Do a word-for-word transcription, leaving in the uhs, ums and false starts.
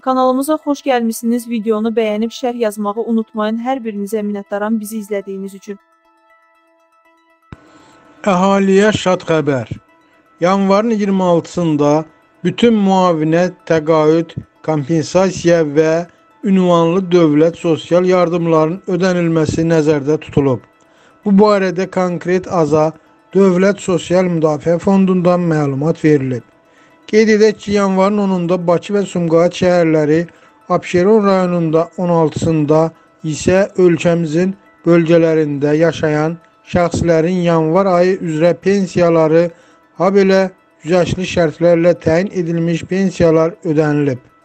Kanalımıza xoş gəlmişsiniz. Videonu bəyənib şərh yazmağı unutmayın. Hər birinizə minnətdaram bizi izlədiyiniz üçün. Əhaliyə şad xəbər. Yanvarın iyirmi altısında bütün müavinət, təqaüd, kompensasiya və ünvanlı dövlət sosial yardımların ödənilməsi nəzərdə tutulub. Bu barədə konkret aza Dövlət Sosial Müdafiə Fondundan məlumat verilib. Qeyd edək ki, yanvarın onunda Bakı və Sumqayıt şəhərləri, Abşeron rayonunda on altısında isə ölkəmizin bölgələrində yaşayan şəxslərin yanvar ayı üzrə pensiyaları, habelə güzəştli şərtlərlə təyin edilmiş pensiyalar ödənilib.